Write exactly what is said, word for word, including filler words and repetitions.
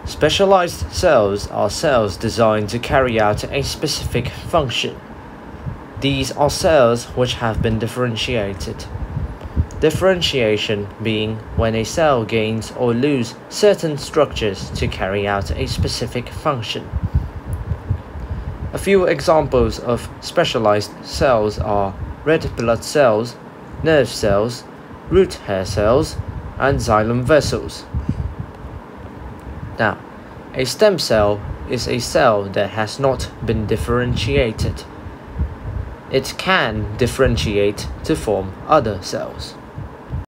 Specialized cells are cells designed to carry out a specific function. These are cells which have been differentiated. Differentiation being when a cell gains or loses certain structures to carry out a specific function. A few examples of specialized cells are red blood cells, nerve cells, root hair cells, and xylem vessels. Now, a stem cell is a cell that has not been differentiated. It can differentiate to form other cells.